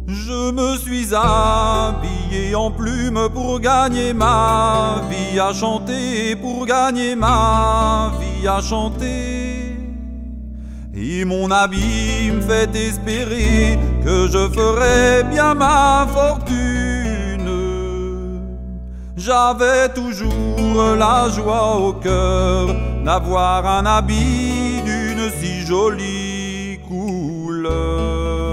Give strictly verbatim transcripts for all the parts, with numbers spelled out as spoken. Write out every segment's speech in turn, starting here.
Je me suis habillé en plume pour gagner ma vie, à chanter pour gagner ma vie, à chanter. Et mon habit me fait espérer que je ferai bien ma fortune. J'avais toujours la joie au cœur d'avoir un habit d'une si jolie couleur.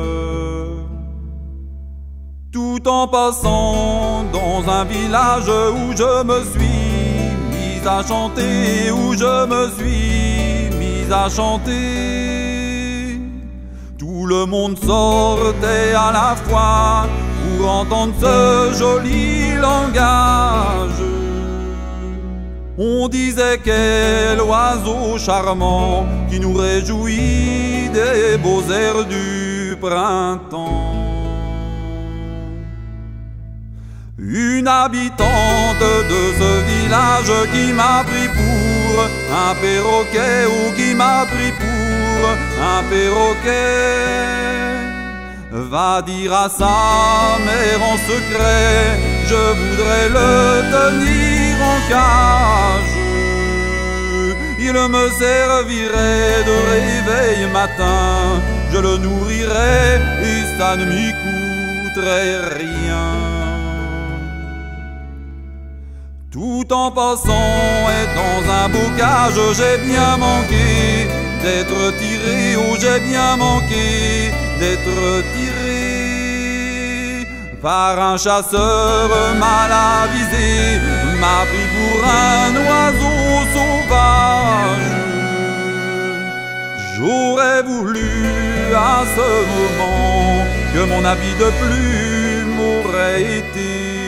Tout en passant dans un village où je me suis mis à chanter, où je me suis mis à chanter. Tout le monde sortait à la fois pour entendre ce joli langage. On disait quel oiseau charmant qui nous réjouit des beaux airs du printemps. Une habitante de ce village qui m'a pris pour un perroquet, ou qui m'a pris pour un perroquet, va dire à sa mère en secret: je voudrais le tenir en cage. Il me servirait de réveil matin, je le nourrirais et ça ne m'y coûterait rien. Tout en passant et dans un bocage, j'ai bien manqué d'être tiré, oh j'ai bien manqué d'être tiré par un chasseur mal avisé, m'a pris pour un oiseau sauvage. J'aurais voulu à ce moment que mon habit de plume aurait été